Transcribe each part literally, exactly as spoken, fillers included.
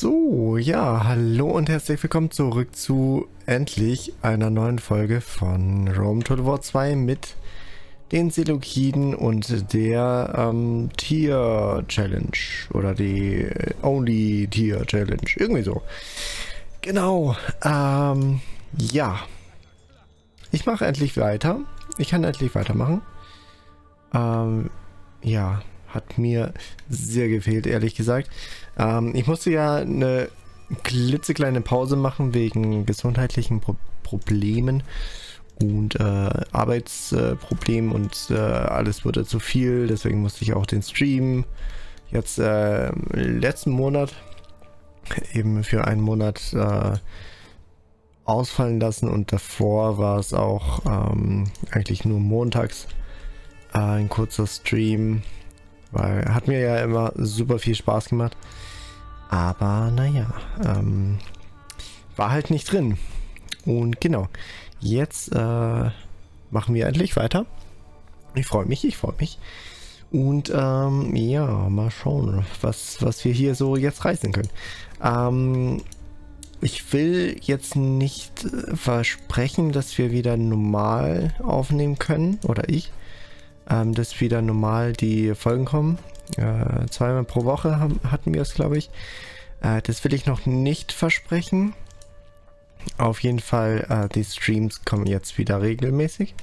So, ja, hallo und herzlich willkommen zurück zu endlich einer neuen Folge von Rome Total War zwei mit den Seleukiden und der ähm, Tier Challenge oder die Only Tier Challenge, irgendwie so. Genau, ähm, ja. Ich mache endlich weiter. Ich kann endlich weitermachen. Ähm, ja, hat mir sehr gefehlt, ehrlich gesagt. Ähm, ich musste ja eine klitzekleine Pause machen wegen gesundheitlichen Pro Problemen und äh, Arbeitsproblemen äh, und äh, alles wurde zu viel. Deswegen musste ich auch den Stream jetzt äh, letzten Monat eben für einen Monat äh, ausfallen lassen, und davor war es auch ähm, eigentlich nur montags äh, ein kurzer Stream, weil hat mir ja immer super viel Spaß gemacht, aber naja, ähm, war halt nicht drin. Und genau, jetzt äh, machen wir endlich weiter. Ich freue mich, ich freue mich. Und ähm, ja, mal schauen, was, was wir hier so jetzt reißen können. Ähm, Ich will jetzt nicht äh, versprechen, dass wir wieder normal aufnehmen können, oder ich, ähm, dass wieder normal die Folgen kommen. Äh, zweimal pro Woche haben, hatten wir es, glaube ich. Äh, das will ich noch nicht versprechen. Auf jeden Fall, äh, die Streams kommen jetzt wieder regelmäßig.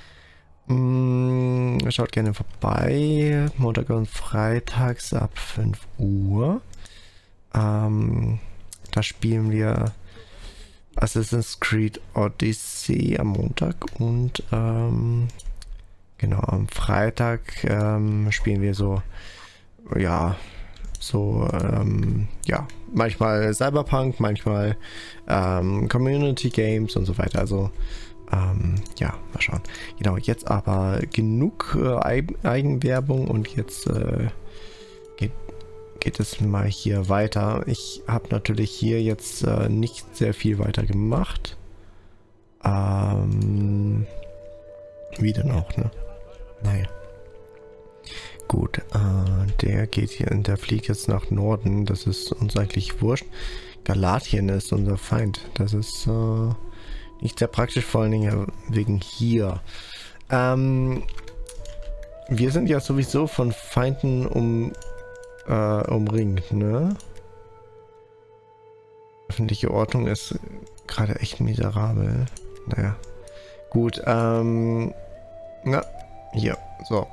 Mm, schaut gerne vorbei. Montag und Freitags ab fünf Uhr. Ähm... Da spielen wir Assassin's Creed Odyssey am Montag und ähm, genau am Freitag ähm, spielen wir so, ja, so, ähm, ja, manchmal Cyberpunk, manchmal ähm, Community Games und so weiter. Also, ähm, ja, mal schauen. Genau, jetzt aber genug äh, Eigenwerbung und jetzt äh, geht geht es mal hier weiter. Ich habe natürlich hier jetzt äh, nicht sehr viel weiter gemacht. Ähm, wie denn auch, ne? Naja. Gut, äh, der geht hier, der fliegt jetzt nach Norden. Das ist uns eigentlich wurscht. Galatien ist unser Feind. Das ist äh, nicht sehr praktisch, vor allen Dingen wegen hier. Ähm, wir sind ja sowieso von Feinden um Äh, umringt, ne? Öffentliche Ordnung ist gerade echt miserabel. Naja. Gut, ähm... Na, hier, so.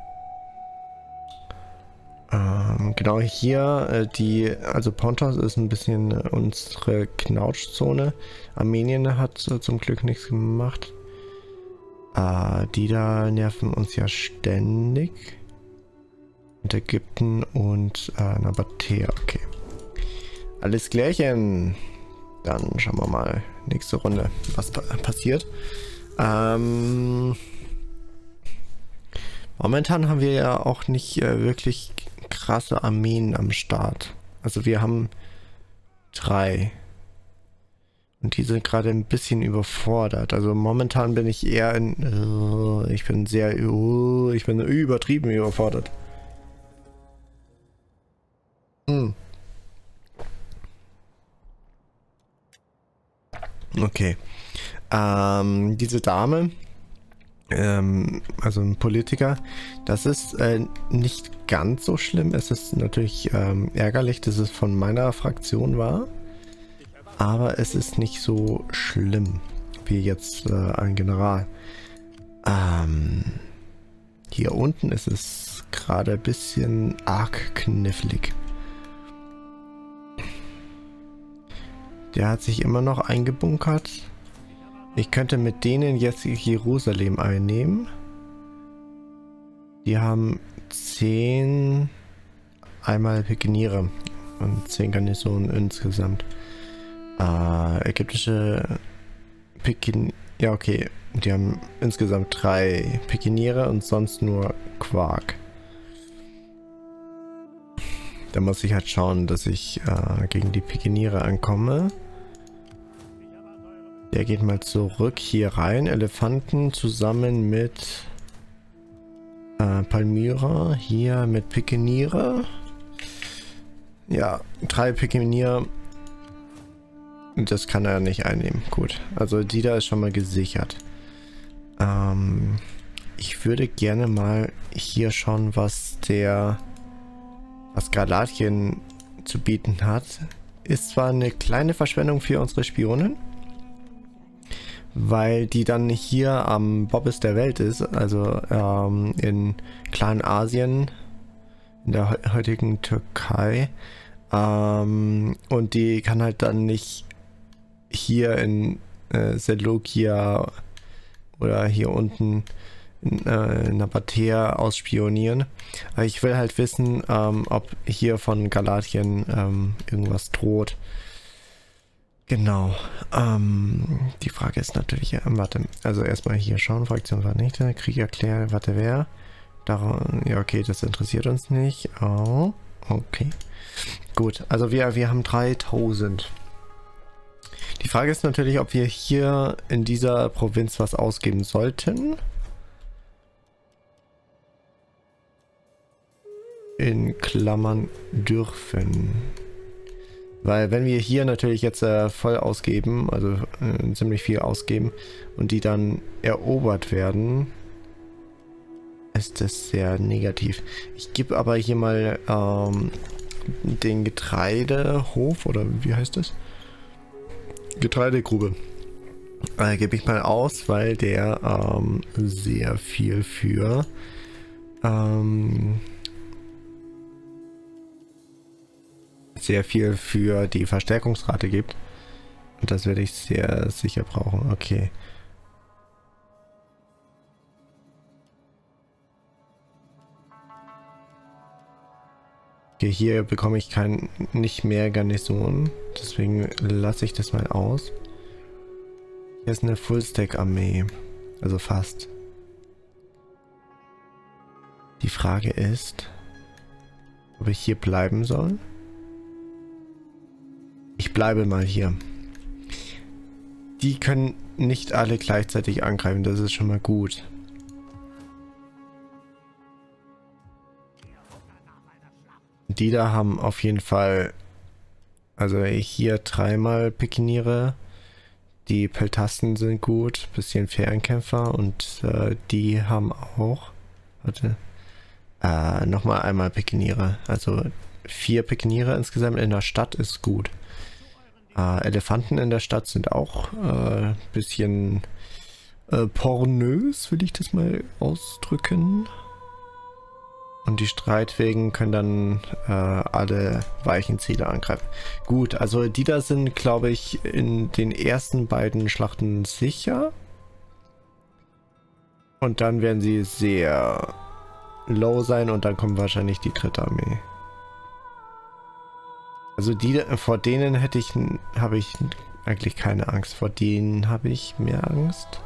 Ähm, genau hier, äh, die... Also Pontos ist ein bisschen äh, unsere Knautschzone. Armenien hat äh, zum Glück nichts gemacht. Äh, die da nerven uns ja ständig. Und Ägypten und äh, Nabatea, okay. Alles klärchen. Dann schauen wir mal nächste Runde, was pa passiert. Ähm, momentan haben wir ja auch nicht äh, wirklich krasse Armeen am Start. Also wir haben drei. Und die sind gerade ein bisschen überfordert. Also momentan bin ich eher in... Uh, ich bin sehr... Uh, ich bin übertrieben überfordert. Okay. Ähm, diese Dame, ähm, also ein Politiker, das ist äh, nicht ganz so schlimm. Es ist natürlich ähm, ärgerlich, dass es von meiner Fraktion war, aber es ist nicht so schlimm wie jetzt äh, ein General. Ähm, hier unten ist es gerade ein bisschen arg knifflig. Der hat sich immer noch eingebunkert. Ich könnte mit denen jetzt Jerusalem einnehmen. Die haben zehn einmal Pikeniere und zehn Garnisonen insgesamt. Äh, ägyptische Piken... Ja, okay. Die haben insgesamt drei Pikeniere und sonst nur Quark. Da muss ich halt schauen, dass ich äh, gegen die Pikeniere ankomme. Der geht mal zurück hier rein. Elefanten zusammen mit äh, Palmyra. Hier mit Pikeniere. Ja, drei Pikenier. Das kann er nicht einnehmen. Gut. Also die da ist schon mal gesichert. Ähm, ich würde gerne mal hier schauen, was der was Galatien zu bieten hat. Ist zwar eine kleine Verschwendung für unsere Spionen, weil die dann hier am Bobbes der Welt ist, also ähm, in Kleinasien, in der heutigen Türkei. Ähm, und die kann halt dann nicht hier in äh, Seleukia oder hier unten in, äh, in Nabatea ausspionieren. Aber ich will halt wissen, ähm, ob hier von Galatien ähm, irgendwas droht. Genau. Ähm, die Frage ist natürlich, ja, warte, also erstmal hier schauen, Fraktion war nicht, Krieg erklärt, warte, wer? Darum, ja, okay, das interessiert uns nicht. Oh, okay. Gut, also wir, wir haben dreitausend. Die Frage ist natürlich, ob wir hier in dieser Provinz was ausgeben sollten. In Klammern dürfen. Weil wenn wir hier natürlich jetzt äh, voll ausgeben, also äh, ziemlich viel ausgeben und die dann erobert werden, ist das sehr negativ. Ich gebe aber hier mal ähm, den Getreidehof, oder wie heißt das? Getreidegrube. Äh, gebe ich mal aus, weil der ähm, sehr viel für ähm, sehr viel für die Verstärkungsrate gibt. Und das werde ich sehr sicher brauchen. Okay. Okay, hier bekomme ich kein, nicht mehr Garnison. Deswegen lasse ich das mal aus. Hier ist eine Full-Stack-Armee. Also fast. Die Frage ist, ob ich hier bleiben soll. Ich bleibe mal hier. Die können nicht alle gleichzeitig angreifen, das ist schon mal gut. Die da haben auf jeden Fall, also hier dreimal Pikeniere. Die Peltasten sind gut, bisschen Fernkämpfer und äh, die haben auch, warte, äh, nochmal einmal Pikeniere. Also vier Pikeniere insgesamt in der Stadt ist gut. Äh, Elefanten in der Stadt sind auch ein äh, bisschen äh, pornös, will ich das mal ausdrücken. Und die Streitwegen können dann äh, alle weichen Ziele angreifen. Gut, also die da sind, glaube ich, in den ersten beiden Schlachten sicher. Und dann werden sie sehr low sein und dann kommt wahrscheinlich die dritte Armee. Also die, vor denen hätte ich, habe ich eigentlich keine Angst. Vor denen habe ich mehr Angst.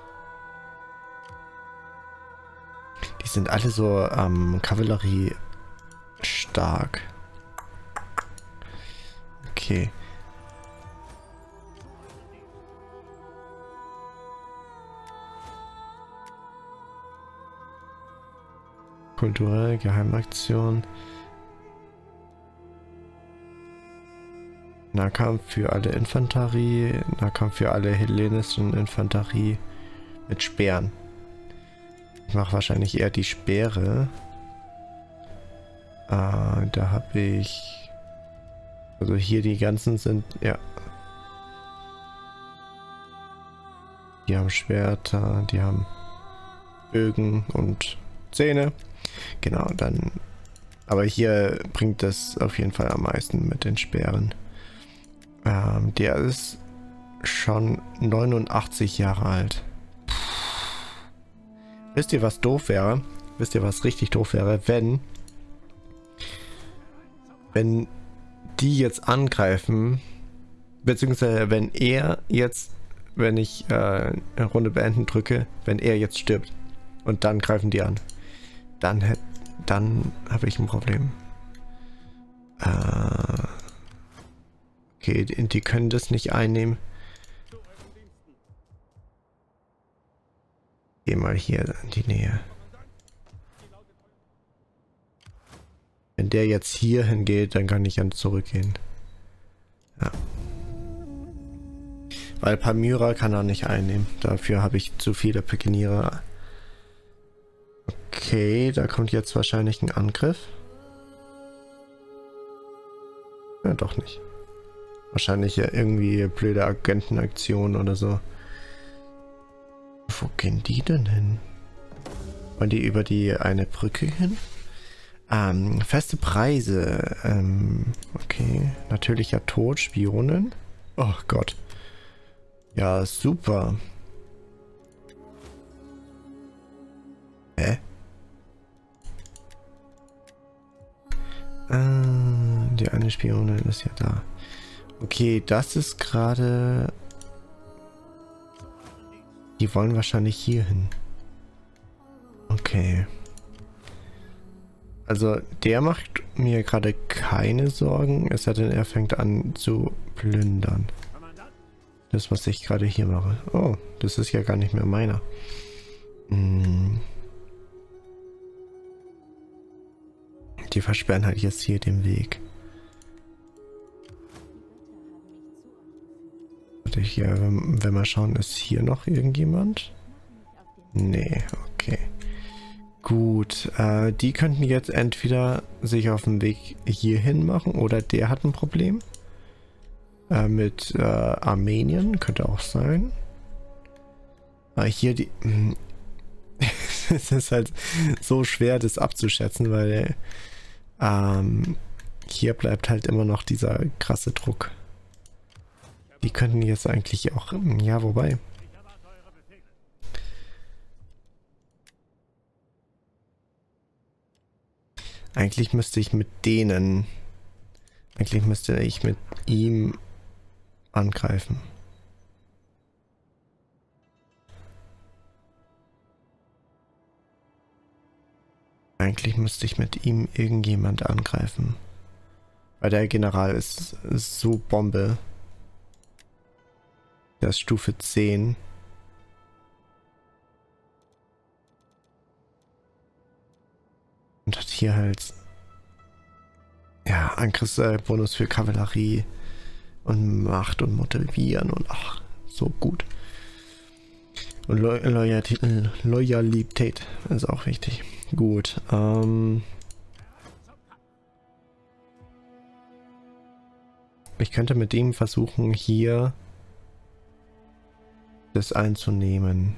Die sind alle so ähm, Kavallerie stark. Okay. Kulturelle Geheimaktion. Nahkampf für alle Infanterie. Nahkampf für alle hellenischen Infanterie mit Speeren. Ich mache wahrscheinlich eher die Speere. Äh, da habe ich... Also hier die ganzen sind... Ja. Die haben Schwerter, die haben Bögen und Zähne. Genau, dann... Aber hier bringt das auf jeden Fall am meisten mit den Speeren. Ähm, der ist schon neunundachtzig Jahre alt. Wisst ihr, was doof wäre? Wisst ihr, was richtig doof wäre? Wenn wenn die jetzt angreifen, beziehungsweise wenn er jetzt, wenn ich äh, eine Runde beenden drücke, wenn er jetzt stirbt und dann greifen die an, dann hätte dann habe ich ein Problem. Äh, okay, die, die können das nicht einnehmen. Geh mal hier in die Nähe. Wenn der jetzt hier hingeht, dann kann ich dann zurückgehen. Ja. Weil Palmyra kann er nicht einnehmen. Dafür habe ich zu viele Pikeniere. Okay, da kommt jetzt wahrscheinlich ein Angriff. Ja, doch nicht. Wahrscheinlich ja irgendwie blöde Agentenaktion oder so. Wo gehen die denn hin? Wollen die über die eine Brücke hin? Ähm, feste Preise. Ähm, okay. Natürlicher Tod, Spionen. Oh Gott. Ja, super. Hä? Äh, die eine Spionin ist ja da. Okay, das ist gerade... Die wollen wahrscheinlich hier hin. Okay. Also, der macht mir gerade keine Sorgen, es sei denn, er fängt an zu plündern. Das, was ich gerade hier mache. Oh, das ist ja gar nicht mehr meiner. Hm. Die versperren halt jetzt hier den Weg. Warte, hier, wenn, wenn wir schauen, ist hier noch irgendjemand? Nee, okay. Gut, äh, die könnten jetzt entweder sich auf den Weg hierhin machen oder der hat ein Problem. Äh, mit äh, Armenien, könnte auch sein. Aber hier die... Es ist halt so schwer, das abzuschätzen, weil ähm, hier bleibt halt immer noch dieser krasse Druck. Die könnten jetzt eigentlich auch... Ja, wobei... Eigentlich müsste ich mit denen... Eigentlich müsste ich mit ihm angreifen. Eigentlich müsste ich mit ihm irgendjemand angreifen. Weil der General ist, ist so Bombe. Der ist Stufe zehn. Und hat hier halt... Ja, Angriffsbonus für Kavallerie. Und Macht und Motivieren und ach, so gut. Und Lo Loyalität, Loyalität ist auch wichtig. Gut, ähm... ich könnte mit ihm versuchen, hier das einzunehmen.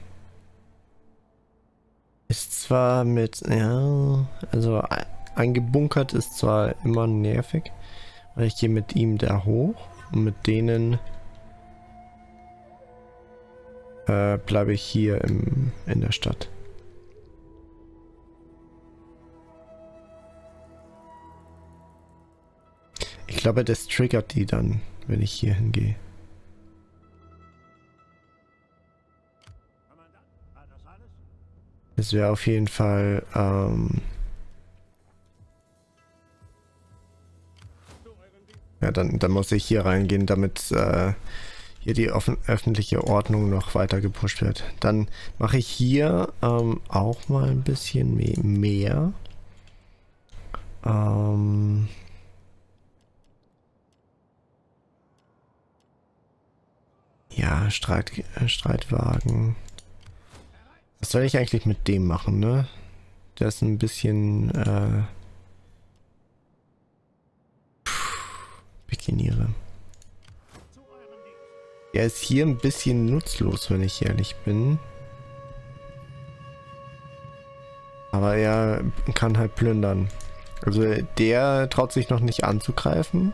Ist zwar mit, ja, also eingebunkert ist zwar immer nervig, weil ich gehe mit ihm da hoch und mit denen äh, bleibe ich hier im, in der Stadt. Ich glaube, das triggert die dann, wenn ich hier hingehe. Das wäre auf jeden Fall ähm ja, dann, dann muss ich hier reingehen, damit äh, hier die offen öffentliche Ordnung noch weiter gepusht wird. Dann mache ich hier ähm, auch mal ein bisschen me mehr. Ähm ja, Streit, äh, Streitwagen. Was soll ich eigentlich mit dem machen, ne? Der ist ein bisschen äh Pikeniere. Der ist hier ein bisschen nutzlos, wenn ich ehrlich bin. Aber er kann halt plündern. Also der traut sich noch nicht anzugreifen.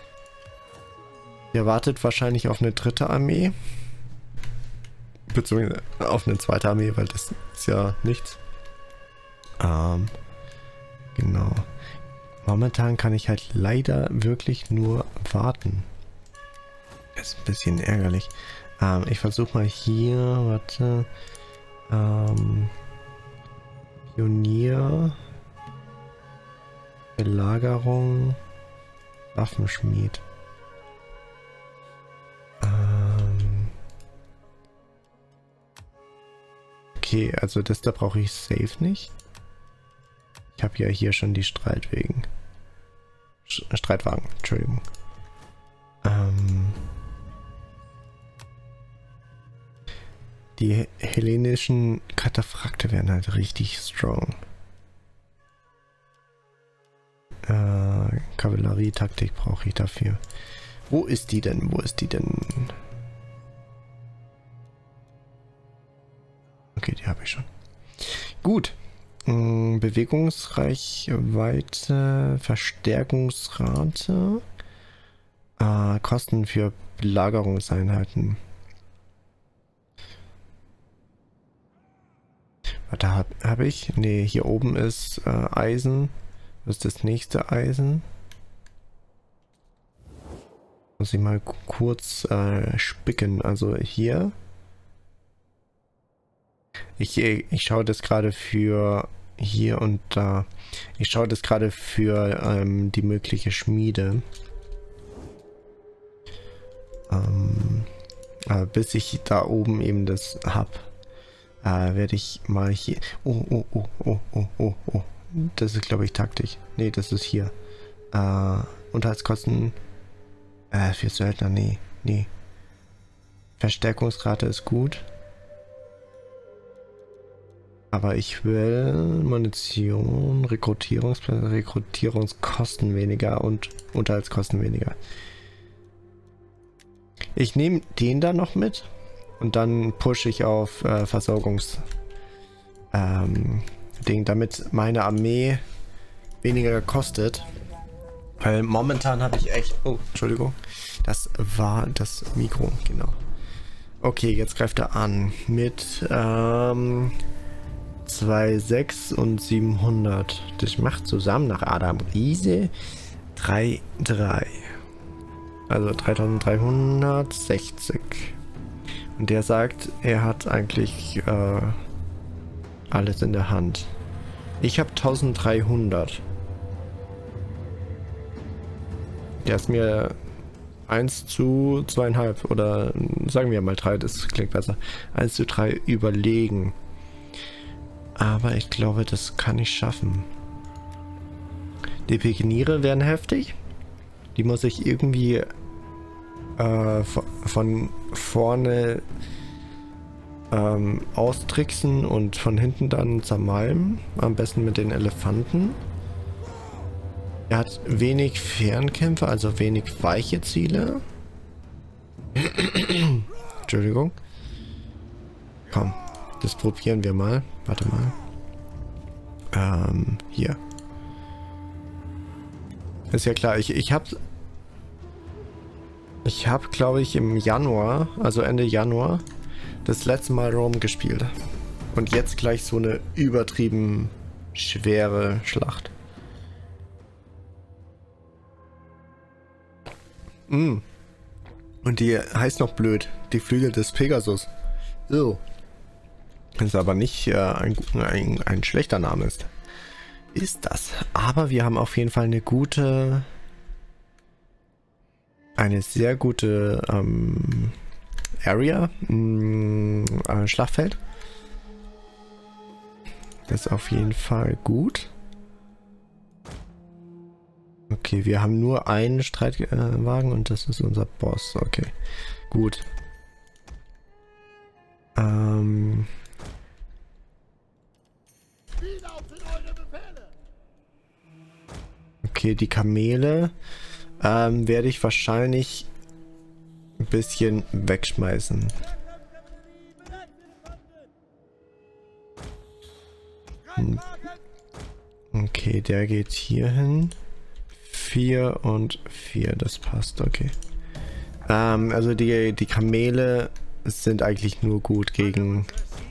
Der wartet wahrscheinlich auf eine dritte Armee. Beziehungsweise auf eine zweite Armee, weil das ist ja nichts. Ähm, genau. Momentan kann ich halt leider wirklich nur warten. Das ist ein bisschen ärgerlich. Ähm, ich versuche mal hier, warte. Ähm, Pionier. Belagerung. Waffenschmied. Ähm, okay, also das da brauche ich safe nicht. Ich habe ja hier schon die Streitwegen. Streitwagen, Entschuldigung. Ähm, die hellenischen Kataphrakte werden halt richtig strong. Äh, Kavallerietaktik brauche ich dafür. Wo ist die denn? Wo ist die denn? Okay, die habe ich schon. Gut. Hm, Bewegungsreichweite, Verstärkungsrate, äh, Kosten für Belagerungseinheiten. Warte, habe hab ich? Ne, hier oben ist äh, Eisen. Was ist das nächste Eisen? Muss ich mal kurz äh, spicken. Also hier. Ich, ich schaue das gerade für hier und da. Ich schaue das gerade für ähm, die mögliche Schmiede. Ähm, aber bis ich da oben eben das habe, äh, werde ich mal hier... Oh, oh, oh, oh, oh, oh, oh. Das ist, glaube ich, Taktik. Nee, das ist hier. Äh, Unterhaltskosten... Äh, für Söldner, nee, nee. Verstärkungsrate ist gut. Aber ich will Munition, Rekrutierungs Rekrutierungskosten weniger und Unterhaltskosten weniger. Ich nehme den da noch mit und dann pushe ich auf äh, Versorgungs ähm, Ding, damit meine Armee weniger kostet. Weil momentan habe ich echt... Oh, Entschuldigung. Das war das Mikro, genau. Okay, jetzt greift er an mit ähm, zwei Komma sechs und siebenhundert. Das macht zusammen nach Adam Riese drei Komma drei. Also dreitausenddreihundertsechzig. Und der sagt, er hat eigentlich äh, alles in der Hand. Ich habe eintausenddreihundert. Der ist mir eins zu zwei Komma fünf oder sagen wir mal drei, das klingt besser. eins zu drei überlegen. Aber ich glaube, das kann ich schaffen. Die Pikeniere werden heftig. Die muss ich irgendwie äh, von vorne ähm, austricksen und von hinten dann zermalmen. Am besten mit den Elefanten. Er hat wenig Fernkämpfe, also wenig weiche Ziele. Entschuldigung. Komm, das probieren wir mal. Warte mal. Ähm, hier. Ist ja klar, ich, ich habe... Ich habe, glaube ich, im Januar, also Ende Januar, das letzte Mal Rom gespielt. Und jetzt gleich so eine übertrieben schwere Schlacht. Mm. Und die heißt noch blöd. Die Flügel des Pegasus. So. Das ist aber nicht äh, ein, ein, ein schlechter Name ist. Ist das. Aber wir haben auf jeden Fall eine gute... Eine sehr gute ähm, Area. Mh, äh, Schlachtfeld. Das ist auf jeden Fall gut. Okay, wir haben nur einen Streitwagen und das ist unser Boss. Okay, gut. Ähm... Okay, die Kamele ähm, werde ich wahrscheinlich ein bisschen wegschmeißen. Hm. Okay, der geht hier hin. Vier und vier, das passt, okay. Ähm, also die, die Kamele sind eigentlich nur gut gegen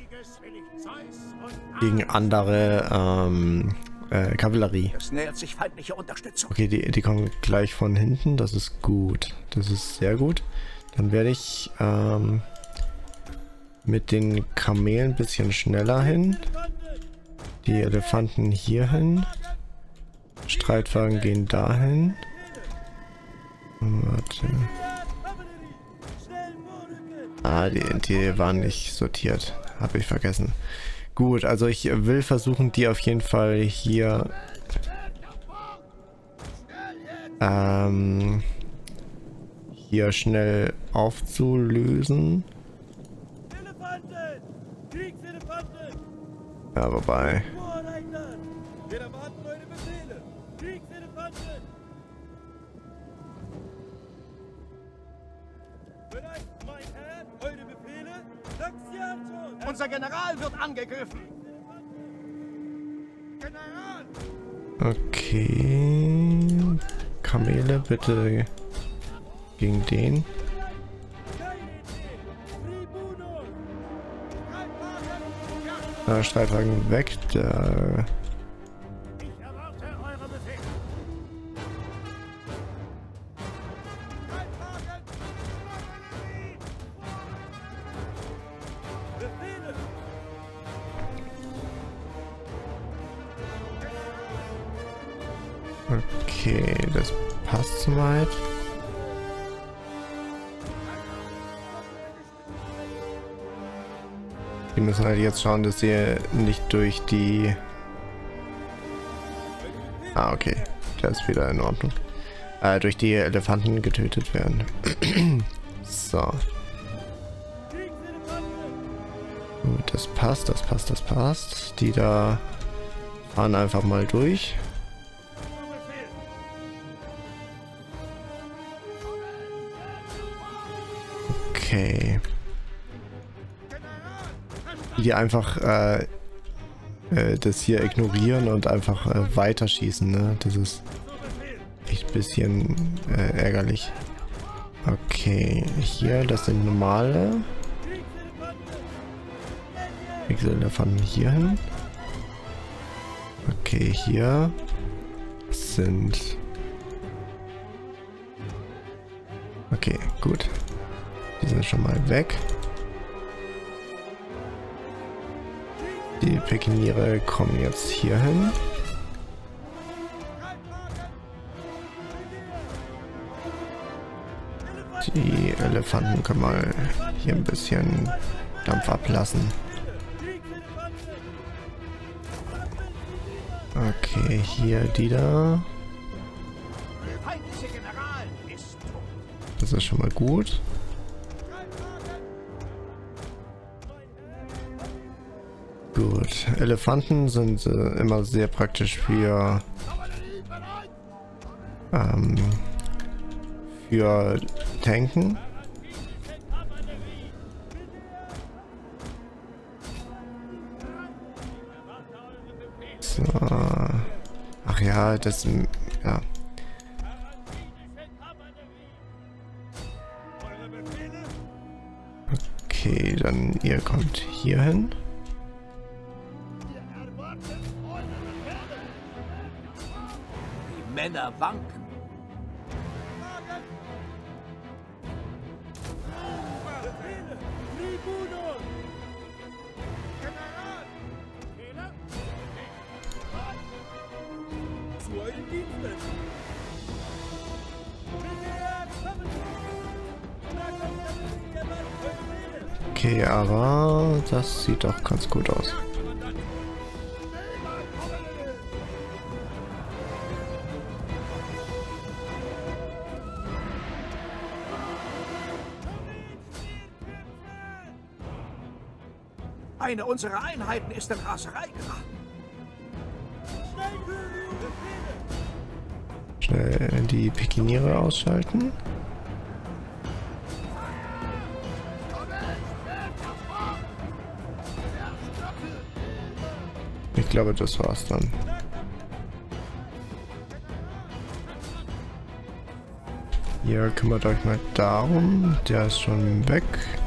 gegen andere ähm, äh, Kavallerie. Es nähert sich feindliche Unterstützung. Okay, die, die kommen gleich von hinten, das ist gut. Das ist sehr gut. Dann werde ich ähm, mit den Kamelen ein bisschen schneller hin. Die Elefanten hier hin. Streitwagen gehen dahin. Warte. Ah, die, die waren nicht sortiert. Habe ich vergessen. Gut, also ich will versuchen, die auf jeden Fall hier ähm, hier schnell aufzulösen. Elefanten! Kriegselefanten! Ja, wobei. Vorreiter! Wir erwarten eure Befehle! Kriegselefanten! Bereit, mein Herr! Eure Befehle? Laxiator! Unser General wird angegriffen! General! Okay. Kamele, bitte gegen den. Äh, Streitwagen weg. Da. Ich erwarte eure Befehle! Befehle! Okay, das passt soweit. Die müssen halt jetzt schauen, dass sie nicht durch die... Ah, okay. Der ist wieder in Ordnung. Äh, durch die Elefanten getötet werden. So. Gut, das passt, das passt, das passt. Die da fahren einfach mal durch. Okay. Die einfach äh, äh, das hier ignorieren und einfach äh, weiterschießen, ne? Das ist echt ein bisschen äh, ärgerlich. Okay, hier, das sind normale. Kriegselefanten hier hin. Okay, hier sind... Okay, gut. Die sind schon mal weg. Die Pikeniere kommen jetzt hier hin. Die Elefanten können mal hier ein bisschen Dampf ablassen. Okay, hier die da. Das ist schon mal gut. Gut, Elefanten sind äh, immer sehr praktisch für ähm, für Tanken. So. Ach ja, das ja. Okay, dann ihr kommt hier hin. Männer wanken. Okay, aber das sieht doch ganz gut aus. Eine unserer Einheiten ist in Raserei geraten. Schnell die Pikeniere ausschalten. Ich glaube, das war's dann. Ihr kümmert euch mal darum. Der ist schon weg.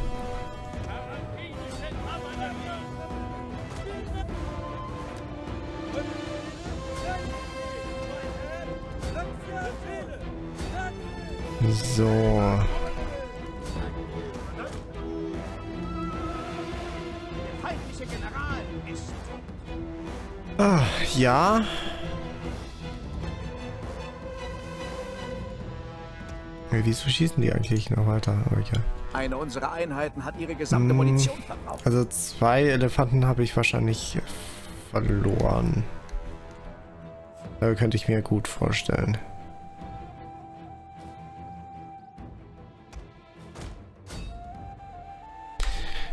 So. Ah, ja. Hey, wieso schießen die eigentlich noch weiter? Aber ja. Eine unserer Einheiten hat ihre gesamte Munition verbraucht. Also zwei Elefanten habe ich wahrscheinlich verloren. Da könnte ich mir gut vorstellen.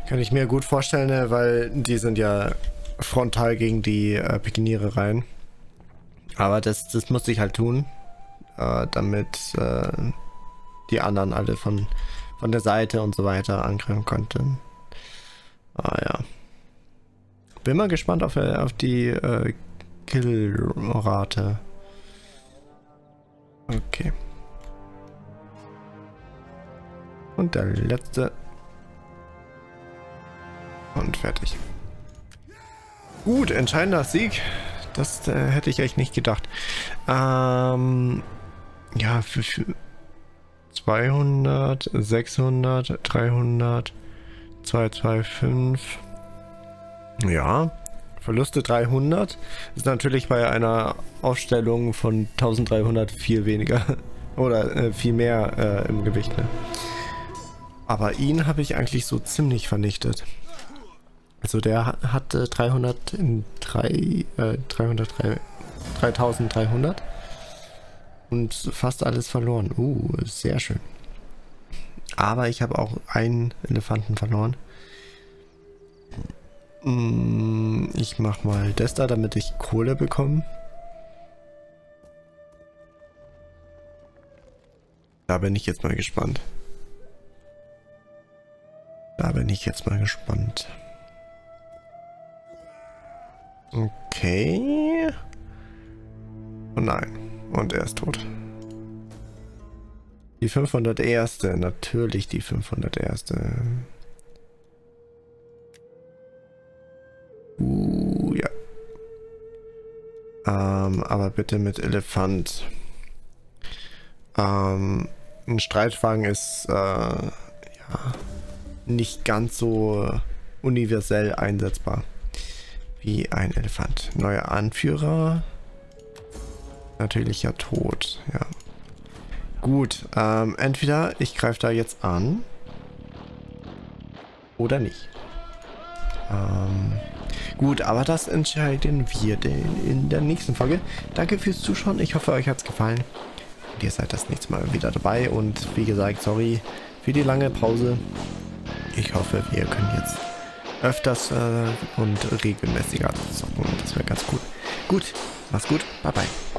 Kann ich mir gut vorstellen, ne, weil die sind ja frontal gegen die äh, Pikiniere rein. Aber das, das musste ich halt tun, äh, damit äh, die anderen alle von, von der Seite und so weiter angreifen konnten. Ah ja. Bin mal gespannt auf, auf die äh, Killrate. Okay. Und der letzte. Und fertig. Gut, entscheidender Sieg. Das äh, hätte ich echt nicht gedacht. Ähm, ja, für, für zweihundert, sechshundert, dreihundert, zweihundertfünfundzwanzig. Ja, Verluste dreihundert. Ist natürlich bei einer Aufstellung von dreizehnhundert viel weniger. Oder äh, viel mehr äh, im Gewicht, ne? Aber ihn habe ich eigentlich so ziemlich vernichtet. Also der hatte dreihundert in drei, äh, dreihundert, dreitausenddreihundert und fast alles verloren. Uh, sehr schön. Aber ich habe auch einen Elefanten verloren. Ich mach mal das da, damit ich Kohle bekomme. Da bin ich jetzt mal gespannt. Da bin ich jetzt mal gespannt. Okay. Oh nein. Und er ist tot. Die fünfhundert erste. Natürlich die fünfhundert erste. Uh, ja. Ähm, aber bitte mit Elefant. Ähm, ein Streitwagen ist, äh, ja, nicht ganz so universell einsetzbar wie ein Elefant. Neuer Anführer. Natürlicher Tod, ja. Gut, ähm, entweder ich greife da jetzt an oder nicht. Ähm, gut, aber das entscheiden wir denn in der nächsten Folge. Danke fürs Zuschauen. Ich hoffe, euch hat es gefallen. Und ihr seid das nächste Mal wieder dabei. Und wie gesagt, sorry für die lange Pause. Ich hoffe, wir können jetzt öfters äh, und regelmäßiger zocken. Das wäre ganz cool. Gut, mach's gut. Bye, bye.